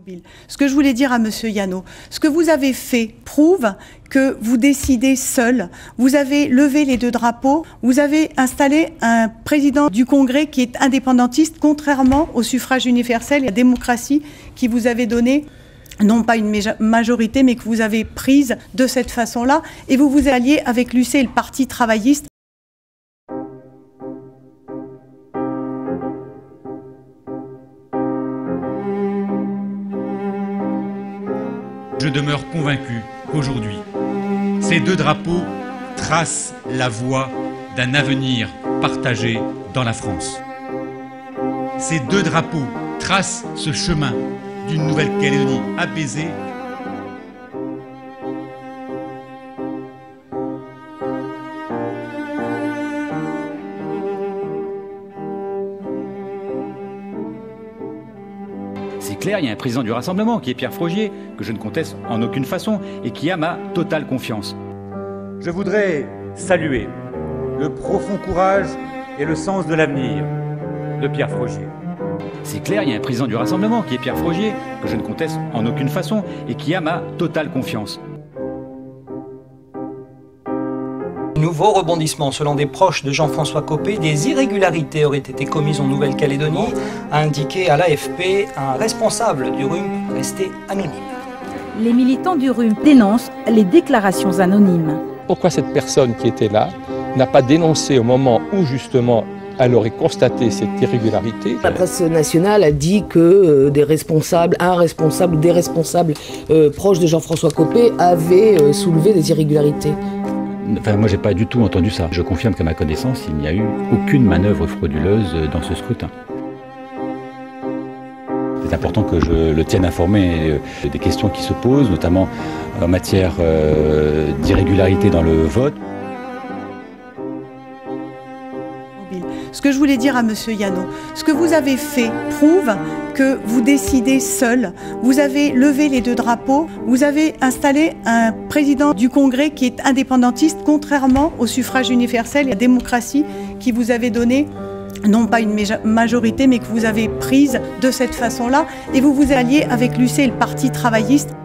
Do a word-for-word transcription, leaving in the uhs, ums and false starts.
Ce que je voulais dire à Monsieur Yano, ce que vous avez fait prouve que vous décidez seul. Vous avez levé les deux drapeaux, vous avez installé un président du Congrès qui est indépendantiste, contrairement au suffrage universel et à la démocratie qui vous avait donné non pas une majorité, mais que vous avez prise de cette façon-là, et vous vous alliez avec l'U C et le Parti travailliste. Je demeure convaincu qu'aujourd'hui, ces deux drapeaux tracent la voie d'un avenir partagé dans la France. Ces deux drapeaux tracent ce chemin d'une Nouvelle-Calédonie apaisée. C'est clair, il y a un président du Rassemblement qui est Pierre Frogier, que je ne conteste en aucune façon et qui a ma totale confiance. Je voudrais saluer le profond courage et le sens de l'avenir de Pierre Frogier. C'est clair, il y a un président du Rassemblement qui est Pierre Frogier, que je ne conteste en aucune façon et qui a ma totale confiance. Nouveau rebondissement. Selon des proches de Jean-François Copé, des irrégularités auraient été commises en Nouvelle-Calédonie, a indiqué à l'A F P un responsable du R U M resté anonyme. Les militants du R U M dénoncent les déclarations anonymes. Pourquoi cette personne qui était là n'a pas dénoncé au moment où justement elle aurait constaté cette irrégularité? La presse nationale a dit que euh, des responsables, un responsable ou des responsables euh, proches de Jean-François Copé avaient euh, soulevé des irrégularités. Enfin, moi, j'ai pas du tout entendu ça. Je confirme qu'à ma connaissance, il n'y a eu aucune manœuvre frauduleuse dans ce scrutin. C'est important que je le tienne informé des questions qui se posent, notamment en matière euh, d'irrégularité dans le vote. Ce que je voulais dire à Monsieur Yano, ce que vous avez fait prouve que vous décidez seul. Vous avez levé les deux drapeaux, vous avez installé un président du Congrès qui est indépendantiste, contrairement au suffrage universel et à la démocratie qui vous avait donné non pas une majorité, mais que vous avez prise de cette façon-là, et vous vous alliez avec l'U C et le Parti travailliste.